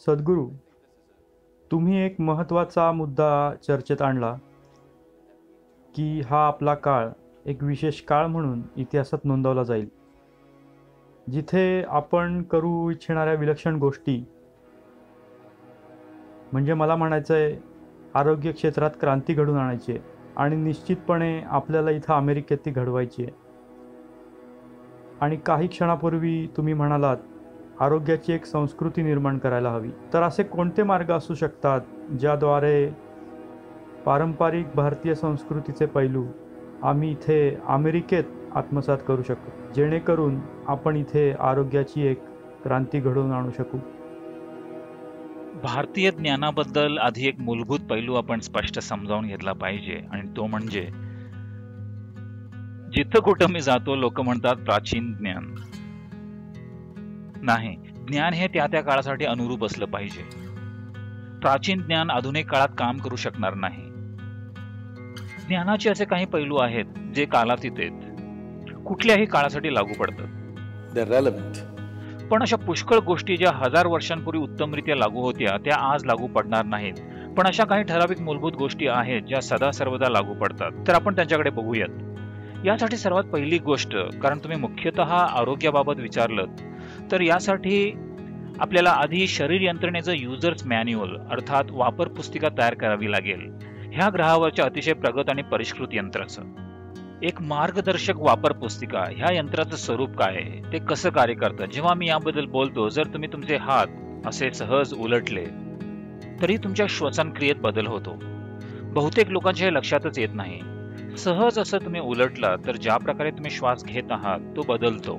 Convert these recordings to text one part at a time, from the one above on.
सद्गुरू, तुम्ही एक महत्त्वाचा मुद्दा चर्चेत आणला की हा आपला काळ एक विशेष काळ म्हणून इतिहासात नोंदवला जाईल, जिथे आपण करू इच्छिणाऱ्या विलक्षण गोष्टी, म्हणजे मला म्हणायचं आहे आरोग्य क्षेत्रात क्रांती घडवून आणायची आहे आणि निश्चितपणे आपल्याला इथं अमेरिकेत ती घडवायची आहे. आणि काही क्षणापूर्वी तुम्ही म्हणालात आरोग्याची एक संस्कृती निर्माण करायला हवी. तर असे कोणते मार्ग असू शकतात ज्याद्वारे पारंपरिक भारतीय संस्कृतीचे पैलू आम्ही इथे अमेरिकेत आत्मसात करू शकतो, जेणेकरून आपण इथे आरोग्याची एक क्रांती घडवून आणू शकू? भारतीय ज्ञानाबद्दल आधी एक मूलभूत पैलू आपण स्पष्ट समजावून घेतला पाहिजे, आणि तो म्हणजे जिथं कुठं मी जातो लोक म्हणतात प्राचीन ज्ञान नाही. ज्ञान हे त्या त्या काळासाठी अनुरूप असलं पाहिजे. प्राचीन ज्ञान आधुनिक काळात काम करू शकणार नाही. ज्ञानाचे असे काही पैलू आहेत जे कालातीत आहेत, कुठल्याही काळासाठी लागू पडतात. पण अशा पुष्कळ गोष्टी ज्या हजार वर्षांपूर्वी उत्तमरित्या लागू होत्या त्या आज लागू पडणार नाहीत. पण अशा काही ठराविक मूलभूत गोष्टी आहेत ज्या सदा सर्वदा लागू पडतात. तर आपण त्यांच्याकडे बघूयात. यासाठी सर्वात पहिली गोष्ट, कारण तुम्ही मुख्यतः आरोग्याबाबत विचारलं, तर यासाठी आपल्याला आधी शरीर यंत्रणेचं युजर्स मॅन्युअल अर्थात वापर पुस्तिका तयार करावी लागेल. ह्या ग्रहावरच्या अतिशय प्रगत आणि परिष्कृत यंत्राचं एक मार्गदर्शक वापर पुस्तिका. ह्या यंत्राचं स्वरूप काय आहे, ते कसं कार्य करतं. जेव्हा मी याबद्दल बोलतो, जर तुम्ही तुमचे हात असे सहज उलटले तरी तुमच्या श्वसन क्रियेत बदल होतो. बहुतेक लोकांच्या हे लक्षातच येत नाही. सहज असं तुम्ही उलटला तर ज्या प्रकारे तुम्ही श्वास घेत आहात तो बदलतो.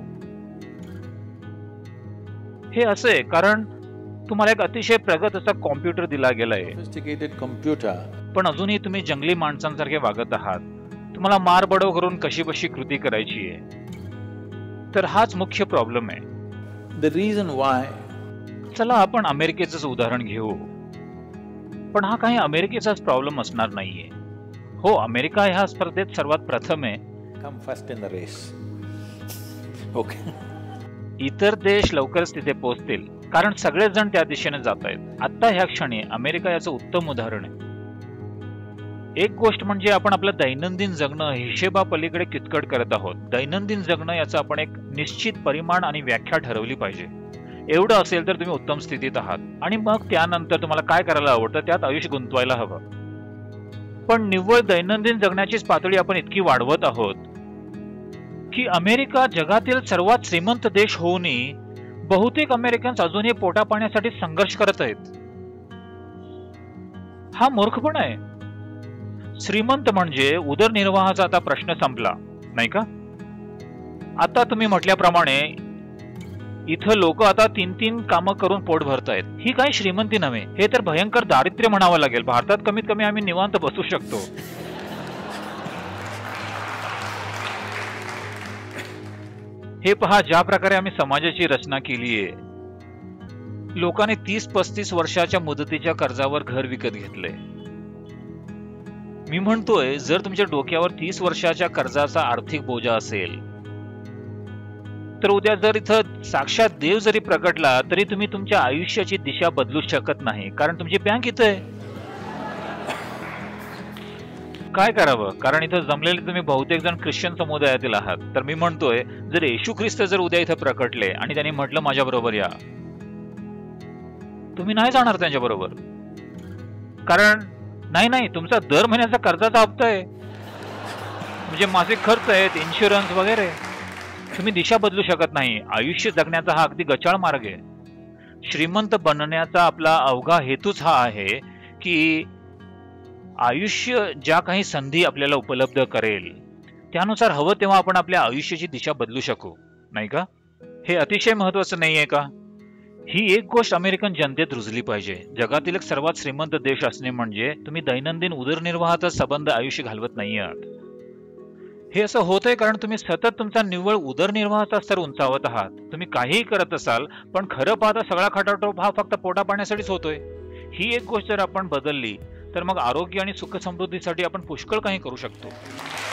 हे असे कारण तुम्हाला एक अतिशय प्रगत असा कॉम्प्युटर दिला गेलाय, पण अजूनही तुम्ही जंगली माणसांसारखे वागत आहात. तुम्हाला मारबडव करून कशी बशी कृती करायची आहे. तर हाच मुख्य प्रॉब्लेम आहे. The reason why. चला आपण अमेरिकेचंच उदाहरण घेऊ. पण हा काही अमेरिकेचाच प्रॉब्लेम असणार नाहीये. हो, अमेरिका ह्या स्पर्धेत सर्वात प्रथम आहे. Come first in the race. Okay. इतर देश लवकरच तिथे पोहोचतील, कारण सगळेच जण त्या दिशेने जात आहेत. आता ह्या क्षणी अमेरिका याचं उत्तम उदाहरण आहे. एक गोष्ट म्हणजे आपण आपलं दैनंदिन जगणं हिशेबापलीकडे किचकट करत आहोत. दैनंदिन जगणं याचं आपण एक निश्चित परिमाण आणि व्याख्या ठरवली पाहिजे. एवढं असेल तर तुम्ही उत्तम स्थितीत आहात, आणि मग त्यानंतर तुम्हाला काय करायला आवडतं त्यात आयुष्य गुंतवायला हवं. पण निव्वळ दैनंदिन जगण्याचीच पातळी आपण इतकी वाढवत आहोत की अमेरिका जगातील सर्वात श्रीमंत देश होऊनही बहुतेक अमेरिकन्स अजूनही पोटा पाण्यासाठी संघर्ष करत आहेत. हा मूर्खपणा आहे. श्रीमंत म्हणजे उदरनिर्वाहाचा आता प्रश्न संपला, नाही का? आता तुम्ही म्हटल्याप्रमाणे इथं लोक आता 3-3 कामं करून पोट भरतायत. ही काही श्रीमंती नव्हे, हे तर भयंकर दारिद्र्य म्हणावं लागेल. भारतात कमीत कमी आम्ही निवांत बसू शकतो. हे पहा ज्या प्रकारे आम्ही समाजाची रचना केलीये. लोकांनी 30-35 वर्षाच्या मुदतीच्या कर्जावर घर विकत घेतलंय. मी म्हणतोय जर तुमच्या डोक्यावर 30 वर्षाच्या कर्जाचा आर्थिक बोजा असेल तर उद्या जर इथं साक्षात देव जरी प्रकटला तरी तुम्ही तुमच्या आयुष्याची दिशा बदलू शकत नाही, कारण तुमची बँक इथं आहे. काय करावं, कारण इथं जमलेले तुम्ही बहुतेक जण ख्रिश्चन समुदायातील आहात. तर मी म्हणतोय जर येशू ख्रिस्त जर उद्या इथं प्रकटले आणि त्यांनी म्हटलं माझ्या बरोबर या, तुम्ही नाही जाणार त्यांच्या बरोबर. कारण नाही, तुमचा दर महिन्याचा कर्जाचा हप्ता आहे, म्हणजे मासिक खर्च आहेत, इन्शुरन्स वगैरे. तुम्ही दिशा बदलू शकत नाही. आयुष्य जगण्याचा हा अगदी गचाळ मार्ग आहे. श्रीमंत बनण्याचा आपला अवघा हेतूच हा आहे की आयुष्य ज्या काही संधी आपल्याला उपलब्ध करेल त्यानुसार हवं तेव्हा आपण आपल्या आयुष्याची दिशा बदलू शकू, नाही का? हे अतिशय महत्वाचं नाहीये का? ही एक गोष्ट अमेरिकन जनतेत रुजली पाहिजे. जगातील एक सर्वात श्रीमंत देश असणे म्हणजे तुम्ही दैनंदिन उदरनिर्वाहाचा संबंध आयुष्य घालवत नाही आहात. हे असं होतंय कारण तुम्ही सतत तुमचा निव्वळ उदरनिर्वाहाचा स्तर उंचावत आहात. तुम्ही काहीही करत असाल पण खरं पाहता सगळा खटाटोप हा फक्त पोटा पाण्यासाठीच होतोय. ही एक गोष्ट जर आपण बदलली तर मग आरोग्य आणि सुख समृद्धीसाठी आपण पुष्कळ काही करू शकतो.